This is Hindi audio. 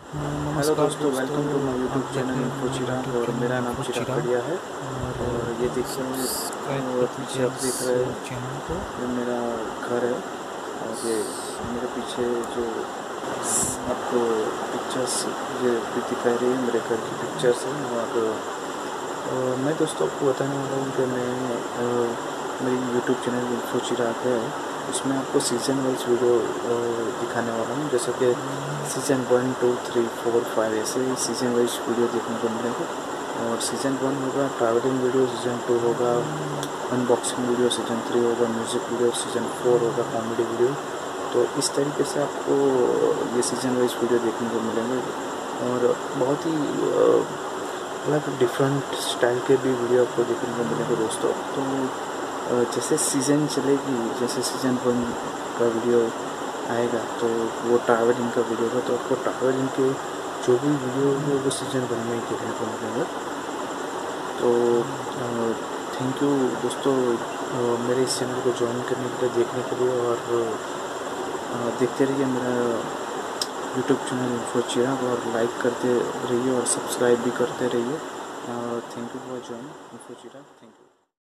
हेलो दोस्तों, welcome to my YouTube channel info Chirag. और मेरा नाम चिराग खड़िया है। और ये देखिए, पीछे आप देख रहे हैं, चैनल को। ये मेरा घर है। और ये मेरे पीछे जो आपको पिक्चर्स ये दिखाई रही है, मेरे घर की पिक्चर्स हैं। और मैं दोस्तों आपको बताने वाला हूँ कि मेरी यूट्यूब चैनल इन्फो चिराग है, उसमें आपको सीज़न वाइज वीडियो दिखाने वाला हूँ। जैसे कि सीज़न 1, 2, 3, 4, 5 ऐसे ही सीज़न वाइज वीडियो देखने को मिलेंगे। और सीज़न 1 होगा ट्रैवलिंग वीडियो, सीज़न 2 होगा अनबॉक्सिंग वीडियो, सीज़न 3 होगा म्यूज़िक वीडियो, सीज़न 4 होगा कॉमेडी वीडियो। तो इस तरीके से आपको ये सीज़न वाइज वीडियो देखने को मिलेंगे। और बहुत ही अलग डिफरेंट स्टाइल के भी वीडियो आपको देखने को मिलेंगे दोस्तों। तो जैसे सीज़न चलेगी, जैसे सीज़न 1 का वीडियो आएगा तो वो ट्रैवलिंग का वीडियो होगा, तो आपको ट्रैवलिंग के जो भी वीडियो होंगे वो सीज़न 1 में ही देखने को मिलेंगे। तो थैंक यू दोस्तों, मेरे इस चैनल को ज्वाइन करने के लिए, देखने के लिए। और देखते रहिए मेरा यूट्यूब चैनल इन्फो चिराग, और लाइक करते रहिए और सब्सक्राइब भी करते रहिए। Thank you for joining info Chirag. Thank you.